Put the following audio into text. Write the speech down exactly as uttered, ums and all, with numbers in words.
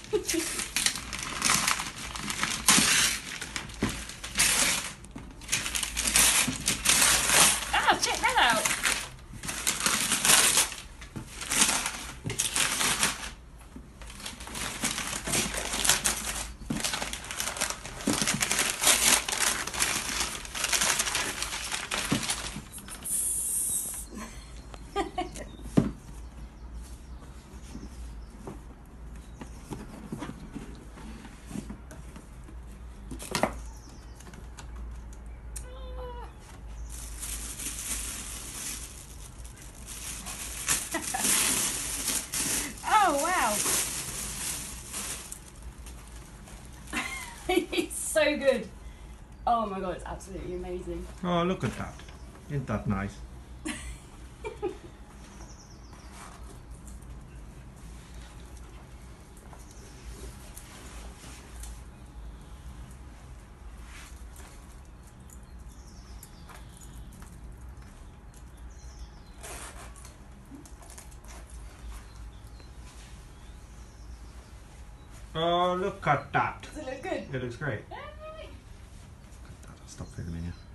Ah, check that out. Oh wow. It's so good. Oh my god, it's absolutely amazing. Oh, look at that. Isn't that nice? Oh, look at that. Does it look good? It looks great. Yay. I'll stop filming you.